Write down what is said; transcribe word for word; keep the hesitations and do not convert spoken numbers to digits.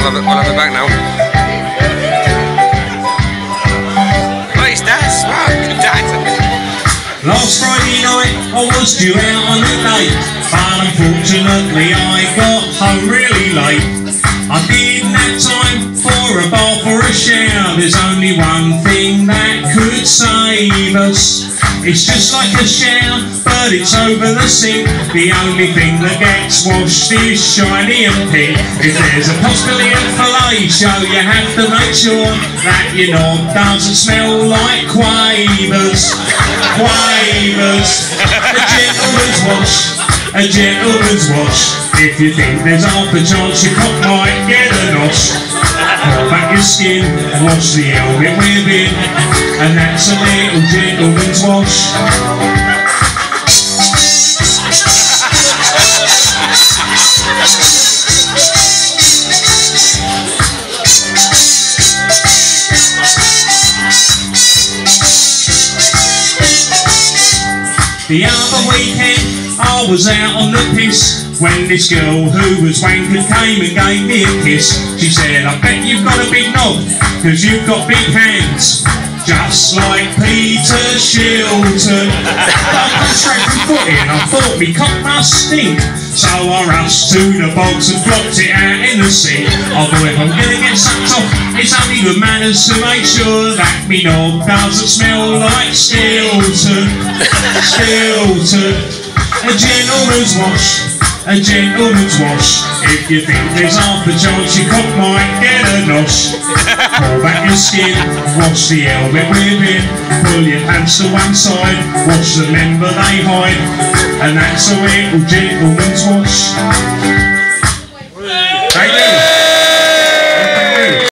We'll have it, we'll have it back now. Wait, that's right, Dad. Last Friday night I was due out on a date, but unfortunately I got home really late. I didn't have time for a bath or a shower. There's only one thing that could save us. It's just like a shower, but it's over the sink. The only thing that gets washed is shiny and pink. If there's a possibility of fellatio, you have to make sure that your knob doesn't smell like quavers. Quavers. A gentleman's wash. A gentleman's wash. If you think there's half a chance your cock might get a nosh, pull back your skin, wash the helmet within, and that's a little gentleman's wash. The other weekend I was out on the piss when this girl who was wankered came and gave me a kiss. She said, I bet you've got a big knob, cause you've got big hands, just like Peter Shilton. I come straight from footing, I thought me cock must stink, so I rushed to the box and flopped it out in the sink. Although if I'm gonna get sucked off, it's only good manners to make sure that me knob doesn't smell like Stilton. Stilton. A gentleman's wash. A gentleman's wash. If you think there's half a chance your cock might get a nosh, pull back your skin, wash the helmet within, pull your pants to one side, wash the member they hide, and that's a little gentleman's wash.